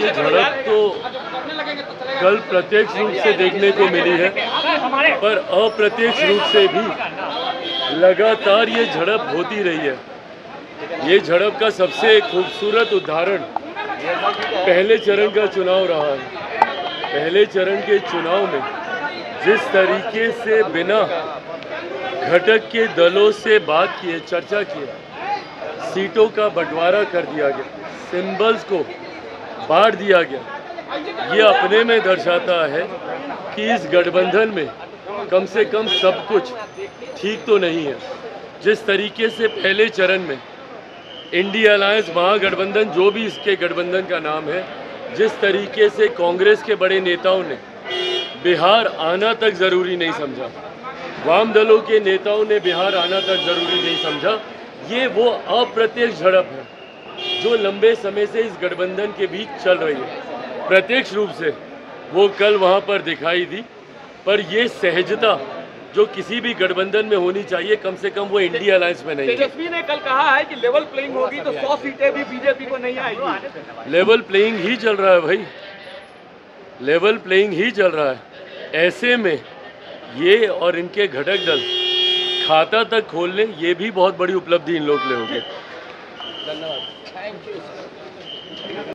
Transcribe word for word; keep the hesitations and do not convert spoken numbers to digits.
ये झड़प तो कल प्रत्यक्ष रूप से देखने को मिली है, पर अप्रत्यक्ष रूप से भी लगातार ये झड़प होती रही है। ये झड़प का सबसे खूबसूरत उदाहरण पहले चरण का चुनाव रहा है। पहले चरण के चुनाव में जिस तरीके से बिना घटक के दलों से बात किए, चर्चा किए, सीटों का बंटवारा कर दिया गया, सिंबल्स को बांट दिया गया, ये अपने में दर्शाता है कि इस गठबंधन में कम से कम सब कुछ ठीक तो नहीं है। जिस तरीके से पहले चरण में इंडिया अलायंस महागठबंधन, जो भी इसके गठबंधन का नाम है, जिस तरीके से कांग्रेस के बड़े नेताओं ने बिहार आना तक ज़रूरी नहीं समझा, वाम दलों के नेताओं ने बिहार आना तक ज़रूरी नहीं समझा, ये वो अप्रत्यक्ष झड़प है जो लंबे समय से इस गठबंधन के बीच चल रही है। प्रत्यक्ष रूप से वो कल वहाँ पर दिखाई दी, पर ये सहजता जो किसी भी गठबंधन में होनी चाहिए, कम से कम वो इंडिया अलायंस में नहीं है। तेजस्वी ने कल कहा है कि लेवल प्लेइंग होगी तो सौ सीटें भी बीजेपी को नहीं आएगी। लेवल प्लेइंग ही चल रहा है भाई, लेवल प्लेइंग ही चल रहा है। ऐसे में ये और इनके घटक दल खाता तक खोल लें, ये भी बहुत बड़ी उपलब्धि इन लोग के लिए होगी। धन्यवाद।